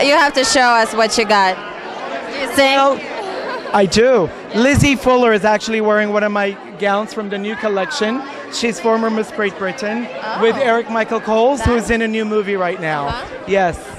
You have to show us what you got. Do you sing? Well, I do. Lizzie Fuller is actually wearing one of my gowns from the new collection. She's former Miss Great Britain with Eric Michael Coles, who's in a new movie right now. Yes.